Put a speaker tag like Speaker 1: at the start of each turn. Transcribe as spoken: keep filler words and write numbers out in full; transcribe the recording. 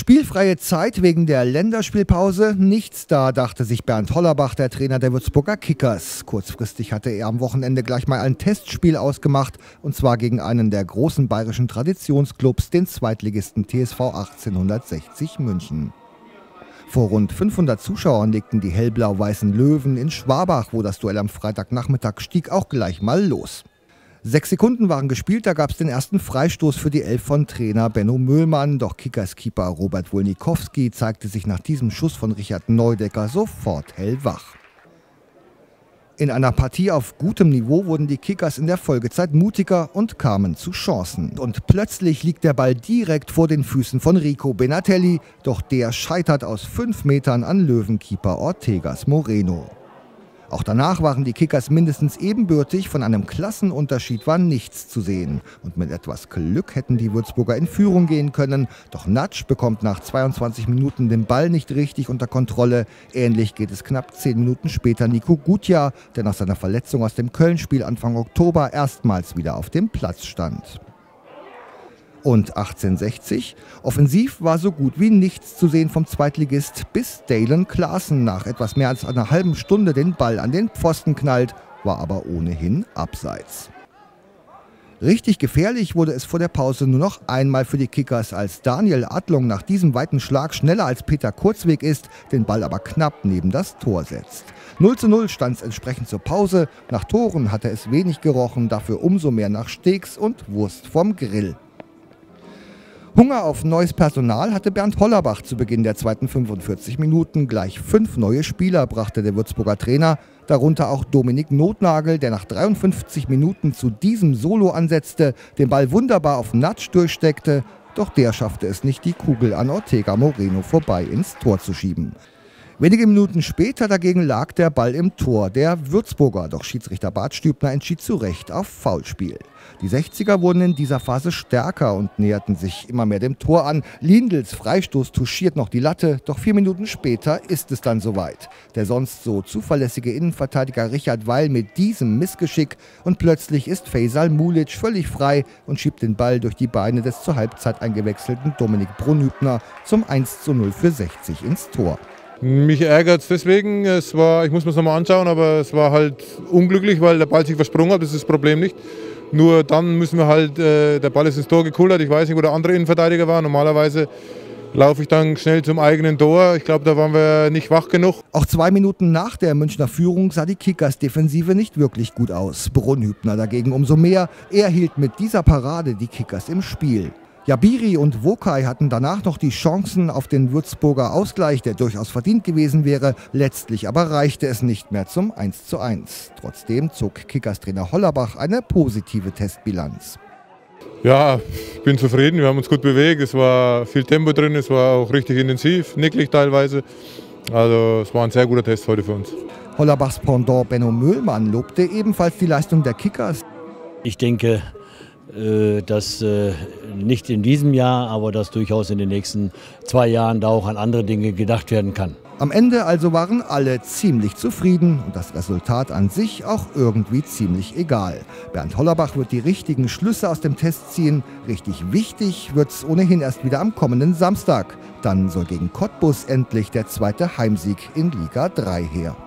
Speaker 1: Spielfreie Zeit wegen der Länderspielpause? Nichts da, dachte sich Bernd Hollerbach, der Trainer der Würzburger Kickers. Kurzfristig hatte er am Wochenende gleich mal ein Testspiel ausgemacht, und zwar gegen einen der großen bayerischen Traditionsclubs, den Zweitligisten T S V achtzehnhundertsechzig München. Vor rund fünfhundert Zuschauern legten die hellblau-weißen Löwen in Schwabach, wo das Duell am Freitagnachmittag stieg, auch gleich mal los. Sechs Sekunden waren gespielt, da gab es den ersten Freistoß für die Elf von Trainer Benno Möhlmann. Doch Kickers-Keeper Robert Wolnikowski zeigte sich nach diesem Schuss von Richard Neudecker sofort hellwach. In einer Partie auf gutem Niveau wurden die Kickers in der Folgezeit mutiger und kamen zu Chancen. Und plötzlich liegt der Ball direkt vor den Füßen von Rico Benatelli, doch der scheitert aus fünf Metern an Löwenkeeper Ortegas Moreno. Auch danach waren die Kickers mindestens ebenbürtig, von einem Klassenunterschied war nichts zu sehen. Und mit etwas Glück hätten die Würzburger in Führung gehen können. Doch Natsch bekommt nach zweiundzwanzig Minuten den Ball nicht richtig unter Kontrolle. Ähnlich geht es knapp zehn Minuten später Nico Gutjahr, der nach seiner Verletzung aus dem Köln-Spiel Anfang Oktober erstmals wieder auf dem Platz stand. Und achtzehnhundertsechzig? Offensiv war so gut wie nichts zu sehen vom Zweitligist, bis Dalen Klaassen nach etwas mehr als einer halben Stunde den Ball an den Pfosten knallt, war aber ohnehin abseits. Richtig gefährlich wurde es vor der Pause nur noch einmal für die Kickers, als Daniel Adlung nach diesem weiten Schlag schneller als Peter Kurzweg ist, den Ball aber knapp neben das Tor setzt. null zu null stand es entsprechend zur Pause. Nach Toren hatte es wenig gerochen, dafür umso mehr nach Steaks und Wurst vom Grill. Hunger auf neues Personal hatte Bernd Hollerbach zu Beginn der zweiten fünfundvierzig Minuten. Gleich fünf neue Spieler brachte der Würzburger Trainer, darunter auch Dominik Notnagel, der nach dreiundfünfzig Minuten zu diesem Solo ansetzte, den Ball wunderbar auf Natsch durchsteckte, doch der schaffte es nicht, die Kugel an Ortega Moreno vorbei ins Tor zu schieben. Wenige Minuten später dagegen lag der Ball im Tor der Würzburger, doch Schiedsrichter Bart Stübner entschied zu Recht auf Foulspiel. Die sechziger wurden in dieser Phase stärker und näherten sich immer mehr dem Tor an. Lindels Freistoß touchiert noch die Latte, doch vier Minuten später ist es dann soweit. Der sonst so zuverlässige Innenverteidiger Richard Weil mit diesem Missgeschick, und plötzlich ist Faisal Mulic völlig frei und schiebt den Ball durch die Beine des zur Halbzeit eingewechselten Dominik Brunhübner zum eins zu null für sechzig ins Tor.
Speaker 2: Mich ärgert es deswegen, es war, ich muss mir es nochmal anschauen, aber es war halt unglücklich, weil der Ball sich versprungen hat, das ist das Problem nicht. Nur dann müssen wir halt, äh, der Ball ist ins Tor gekullert, ich weiß nicht, wo der andere Innenverteidiger war. Normalerweise laufe ich dann schnell zum eigenen Tor, ich glaube, da waren wir nicht wach genug.
Speaker 1: Auch zwei Minuten nach der Münchner Führung sah die Kickers-Defensive nicht wirklich gut aus. Brunhübner dagegen umso mehr, er hielt mit dieser Parade die Kickers im Spiel. Jabiri und Wokai hatten danach noch die Chancen auf den Würzburger Ausgleich, der durchaus verdient gewesen wäre. Letztlich aber reichte es nicht mehr zum eins zu eins. Trotzdem zog Kickers-Trainer Hollerbach eine positive Testbilanz.
Speaker 2: Ja, ich bin zufrieden, wir haben uns gut bewegt, es war viel Tempo drin, es war auch richtig intensiv, nicklig teilweise. Also es war ein sehr guter Test heute für uns.
Speaker 1: Hollerbachs Pendant Benno Möhlmann lobte ebenfalls die Leistung der Kickers.
Speaker 3: Ich denke, dass nicht in diesem Jahr, aber dass durchaus in den nächsten zwei Jahren da auch an andere Dinge gedacht werden kann.
Speaker 1: Am Ende also waren alle ziemlich zufrieden und das Resultat an sich auch irgendwie ziemlich egal. Bernd Hollerbach wird die richtigen Schlüsse aus dem Test ziehen. Richtig wichtig wird es ohnehin erst wieder am kommenden Samstag. Dann soll gegen Cottbus endlich der zweite Heimsieg in Liga drei her.